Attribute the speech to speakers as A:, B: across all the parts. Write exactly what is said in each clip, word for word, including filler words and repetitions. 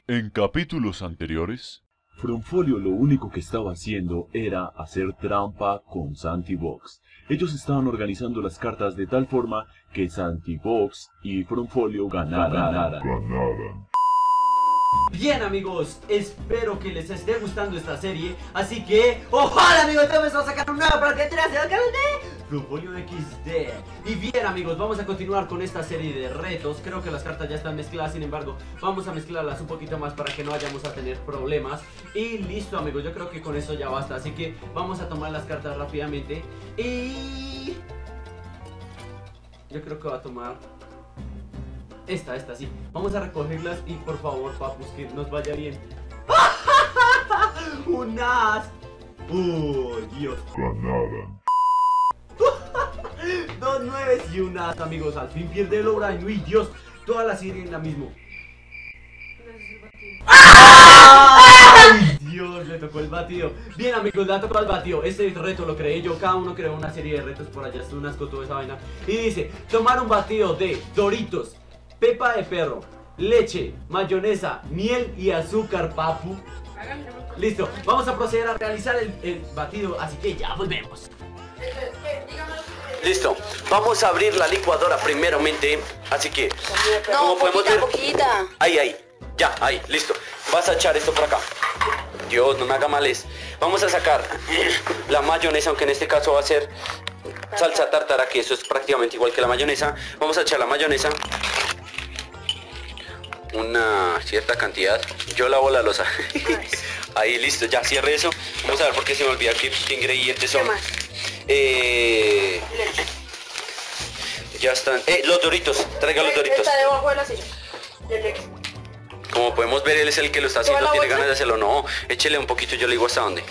A: En capítulos anteriores,
B: Fronfolio lo único que estaba haciendo era hacer trampa con Santibox. Ellos estaban organizando las cartas de tal forma que Santibox y Fronfolio ganaran.
C: Bien amigos, espero que les esté gustando esta serie. Así que, ojalá amigos, esta vez vamos a sacar un nuevo para que entres al canal de Fronfolio equis de. Y bien amigos, vamos a continuar con esta serie de retos. Creo que las cartas ya están mezcladas, sin embargo vamos a mezclarlas un poquito más para que no vayamos a tener problemas. Y listo amigos, yo creo que con eso ya basta. Así que vamos a tomar las cartas rápidamente. Y... yo creo que va a tomar... Esta, esta, sí. Vamos a recogerlas y por favor, papus, que nos vaya bien. ¡Un as! ¡Oh, Dios!
A: ganaran.
C: Dos nueves y un as, amigos. Al fin pierde el O'Brien. ¡Uy, Dios! Toda la serie en la misma. ¡Ay, Dios! Le tocó el batido. Bien, amigos, le ha tocado el batido. Este reto lo creé yo. Cada uno creó una serie de retos por allá. Es un asco toda esa vaina. Y dice, tomar un batido de Doritos, pepa de perro, leche, mayonesa, miel y azúcar, papu. Listo, vamos a proceder a realizar el, el batido, así que ya volvemos. Listo, vamos a abrir la licuadora primeramente, así que,
D: no,
C: como podemos
D: poquita,
C: ver,
D: poquita.
C: ahí, ahí, ya, ahí, listo. Vas a echar esto por acá. Dios, no me haga males. Vamos a sacar la mayonesa, aunque en este caso va a ser salsa tártara, que eso es prácticamente igual que la mayonesa. Vamos a echar la mayonesa, una cierta cantidad. Yo lavo la losa. Ahí, listo, ya cierre eso. Vamos a ver porque se me olvida qué, qué ingredientes son. Eh, ya están. Eh, los Doritos, traiga los Doritos.
D: Está debajo de la silla.
C: Como podemos ver, él es el que lo está haciendo,
D: ¿Toda la
C: tiene
D: bolsa?
C: ganas de hacerlo. No, échele un poquito, yo le digo hasta dónde.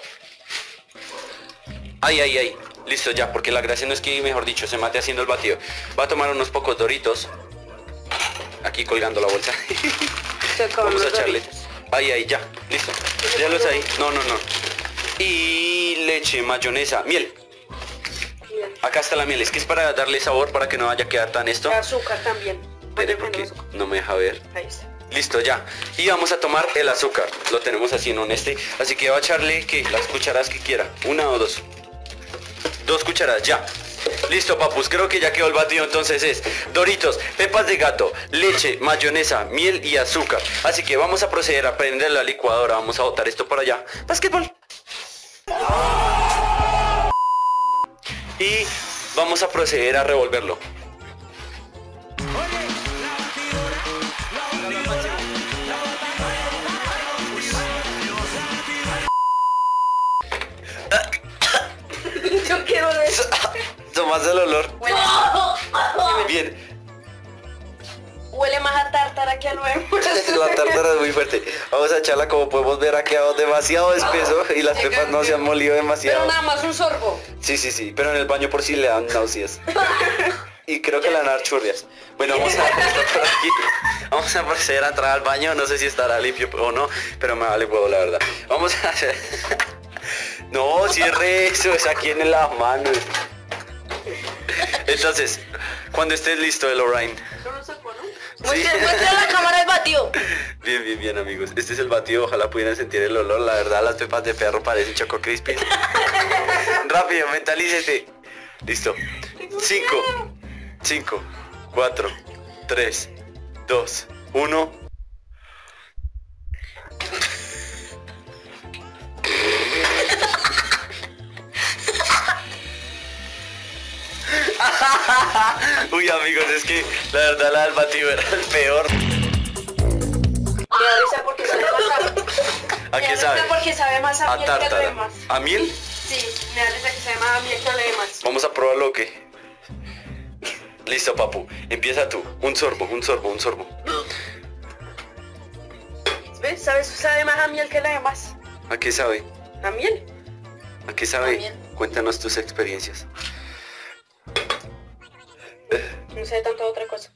C: Ahí, ahí, ahí. Listo ya, porque la gracia no es que, mejor dicho, se mate haciendo el batido. Va a tomar unos pocos Doritos. Aquí colgando la bolsa. Vamos a echarle. Ahí, ahí, ya, listo. Ya los ahí. No, no, no. Y leche, mayonesa, miel. Acá está la miel, es que es para darle sabor, para que no vaya a quedar tan esto.
D: Azúcar también.
C: Espere, porque no me deja ver.
D: Ahí está.
C: Listo, ya. Y vamos a tomar el azúcar. Lo tenemos así en un este. Así que va a echarle, que las cucharadas que quiera. Una o dos. Dos cucharadas, ya. Listo, papus, creo que ya quedó el batido. Entonces es Doritos, pepas de gato, leche, mayonesa, miel y azúcar. Así que vamos a proceder a prender la licuadora. Vamos a botar esto por allá. Basquetbol. Y vamos a proceder a revolverlo.
D: Yo quiero de eso.
C: Tomás el olor.
D: Huele.
C: Bien.
D: Huele más a tártara que a nuevo.
C: La tártara es muy fuerte. Vamos a echarla, como podemos ver, ha quedado demasiado espeso y las pepas no se han molido demasiado.
D: Pero nada más un sorbo.
C: Sí, sí, sí, pero en el baño por si le dan náuseas. Y creo que le van a dar churrias. Bueno, vamos a por aquí. Vamos a proceder a entrar al baño. No sé si estará limpio o no, pero me vale huevo, la verdad. Vamos a hacer... No, cierre eso, es aquí en las manos. Entonces, cuando estés listo, el O'Brien.
D: Muestra muestra la cámara el batido.
C: Bien, bien, bien, amigos. Este es el batido, ojalá pudieran sentir el olor. La verdad, las pepas de perro parecen Choco Crispy. Rápido, mentalícete. Listo. Cinco, cinco, cuatro, tres, dos, uno. Uy, amigos, es que la verdad la del batido era el peor.
D: Me da risa porque sabe más a...
C: ¿A
D: Me
C: qué
D: da
C: sabe?
D: risa porque sabe más a,
C: A
D: miel que a lo
C: tártara.
D: demás.
C: ¿A miel?
D: Sí, me da risa que sabe más a miel que a lo demás.
C: Vamos a probarlo, ¿o qué? Listo, papu. Empieza tú. Un sorbo, un sorbo, un sorbo.
D: ¿Ves? ¿Sabes? Sabe más a miel que a lo demás.
C: ¿A qué sabe?
D: ¿A miel?
C: ¿A qué sabe?
D: A miel.
C: Cuéntanos tus experiencias.
D: No sé tanto otra cosa.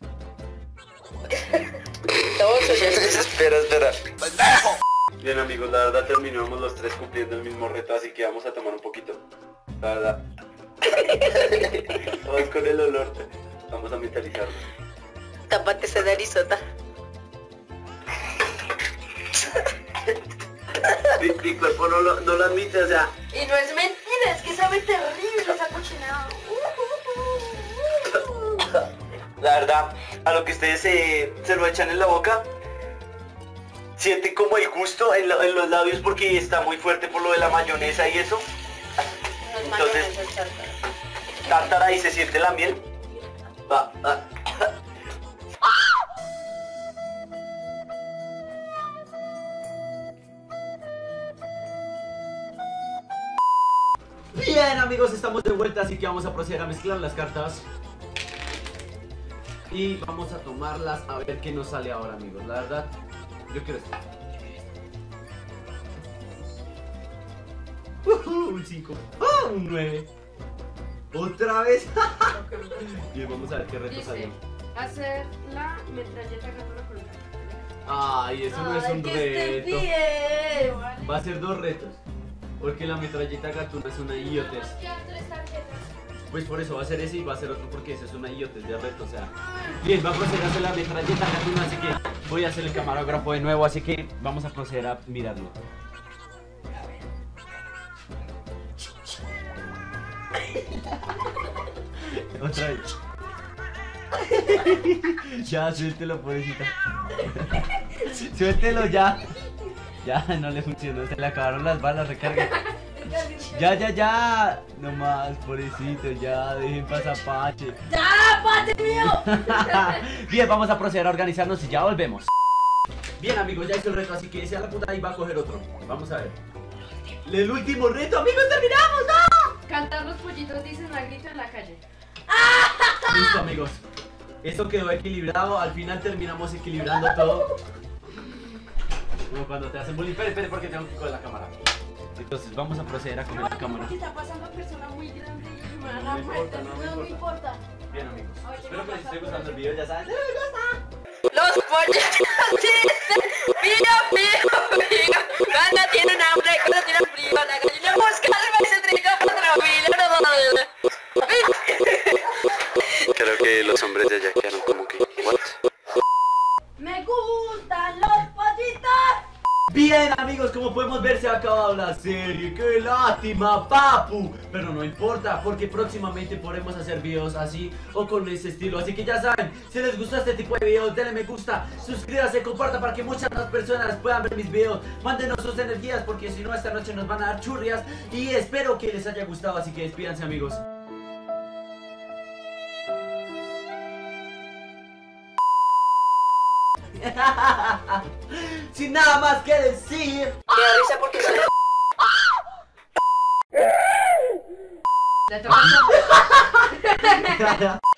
D: Todo eso ya es...
C: Espera, espera. Bien, amigos, la verdad terminamos los tres cumpliendo el mismo reto, así que vamos a tomar un poquito. La verdad. Todos con el olor. Vamos a mentalizarlo.
D: Tápate esa narizota.
E: mi, mi cuerpo no lo, no lo admite, o sea.
D: Y no es mentira, es que sabe terrible esa cochinada.
E: La verdad, a lo que ustedes se, se lo echan en la boca, sienten como el gusto en, lo, en los labios porque está muy fuerte por lo de la mayonesa y eso.
D: No es
E: Entonces,
D: mayonesa, es tártara.
E: Tártara y se siente la miel. Va, va.
C: Bien amigos, estamos de vuelta, así que vamos a proceder a mezclar las cartas. Y vamos a tomarlas a ver qué nos sale ahora, amigos. La verdad, yo quiero esto. Uh, un cinco. Uh, un nueve. Otra vez. Bien, vamos a ver qué reto
F: Dice,
C: salió.
F: hacer la metralleta gatuna con
C: Ay, eso no es un
D: que
C: reto.
D: esté bien.
C: Va a ser dos retos. Porque la metralleta gatuna es una idiotez. Pues por eso va a ser ese y va a ser otro porque ese es una idiotez de reto, o sea. Bien, va a proceder a hacer la metralleta gatuna, así que voy a hacer el camarógrafo de nuevo, así que vamos a proceder a mirarlo. Otra vez. Ya, suéltelo, pobrecita. Suéltelo ya. Ya, no le funcionó, se le acabaron las balas, recarga. Ya, ya, ya. No más, pobrecito, ya, dejen pasar Apache.
D: ¡Ya, Pache mío!
C: Bien, vamos a proceder a organizarnos y ya volvemos. Bien, amigos, ya hice el reto, así que sea la puta y va a coger otro. Vamos a ver. El último reto, amigos, terminamos, ¡no!
F: Cantar los pollitos dicen al grito en la calle.
C: Listo, amigos. Esto quedó equilibrado, al final terminamos equilibrando todo. Como cuando te hacen bullying. Espere, espere, porque tengo que coger la cámara. Entonces vamos a proceder a coger la cámara.
F: Porque está pasando persona muy grande y me van
C: No
F: a
C: me importa,
F: matar.
C: no me
D: No me
C: importa.
D: importa.
C: Bien, amigos.
F: Oye,
C: Espero que les
F: pasa
C: esté
F: por
C: gustando el
F: aquí.
C: video, ya saben.
D: Los pollitos dicen, pío, pío, pío. Cuando tienen hambre, cuando tienen frío, la gallina busca el maíz trigo para
E: Creo que los hombres de allá quedaron como que, ¿what?
D: Me gustan los pollitos.
C: Bien, amigos, como podemos ver se ha acabado la serie. ¡Qué lástima, papu! Pero no importa, porque próximamente podremos hacer videos así o con ese estilo. Así que ya saben, si les gustó este tipo de videos, denle me gusta, suscríbase, comparta para que muchas más personas puedan ver mis videos. Mándenos sus energías, porque si no esta noche nos van a dar churrias. Y espero que les haya gustado, así que despídanse, amigos. Sin nada más que decir.
D: Me da risa porque soy...
F: Le toca.